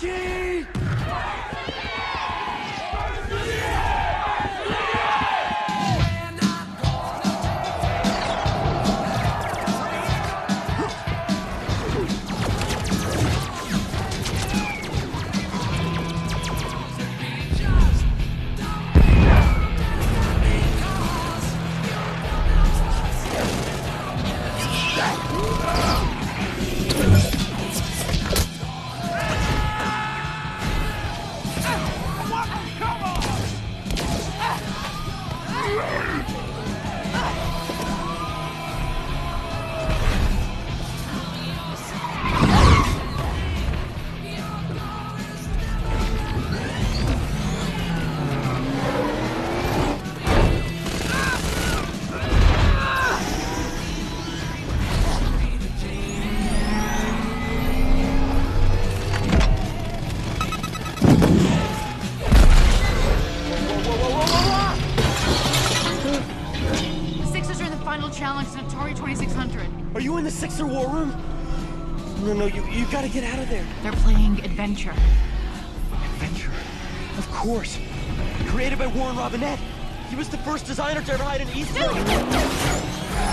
Chucky! Challenge an Atari 2600. Are you in the Sixer War Room? No, you gotta get out of there. They're playing Adventure. Adventure? Of course. Created by Warren Robinette. He was the first designer to ever hide an Easter egg.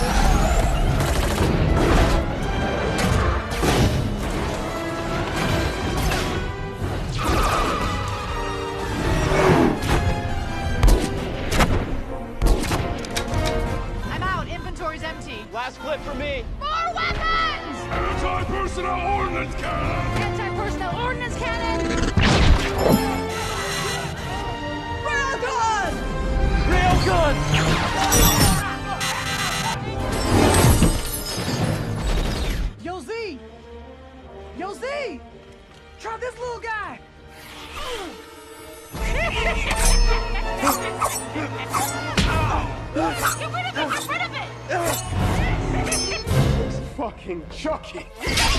Last clip for me. More weapons! Anti-personnel ordnance cannon! Anti-personnel ordnance cannon! Railgun! Railgun! Yo, Z! Yo, Z! Try this little guy! Get rid of it! Get rid of it! Fucking Chucky!